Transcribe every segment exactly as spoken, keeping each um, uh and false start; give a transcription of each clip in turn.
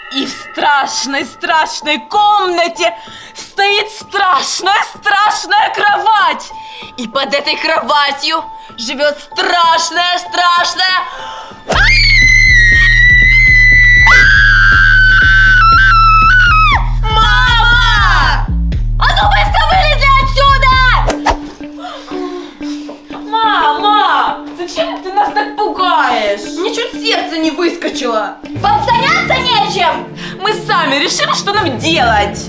И в страшной-страшной комнате стоит страшная-страшная кровать. И под этой кроватью живет страшная-страшная... Мама! А ну быстро вылезли отсюда! Мама! Зачем ты нас так пугаешь? Мне чуть сердце не выскочило. Вам заняться нечем! Мы сами решим, что нам делать.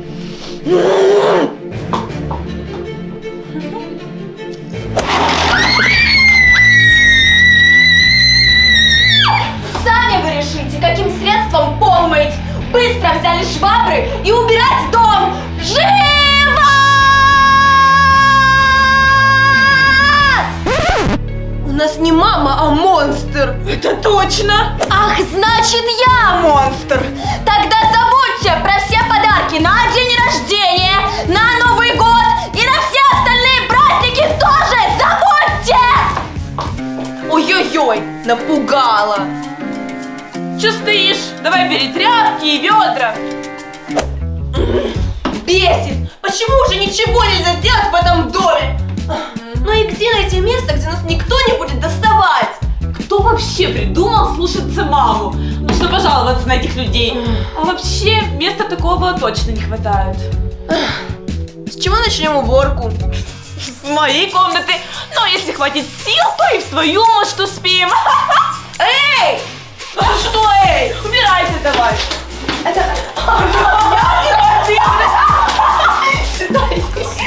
Сами вы решите, каким средством пол мыть. Быстро взяли швабры и убирать дом. Живо! У нас не мама, а монстр. Это точно! Ах, значит, я монстр. Тогда забудьте про все подарки на день рождения, на Новый год и на все остальные праздники тоже забудьте! Ой-ой-ой, напугала. Че стоишь? Давай бери тряпки и ведра. Бесит! Почему уже ничего нельзя сделать в этом доме? Ну и где найти место, где нас никто не будет доставать? Кто вообще придумал слушаться маму? Нужно пожаловаться на этих людей. А вообще, места такого точно не хватает. С чего начнем уборку? С моей комнаты. Но если хватит сил, то и в твою, может, успеем. Эй! А что, эй? Убирайся давай. Это... Я не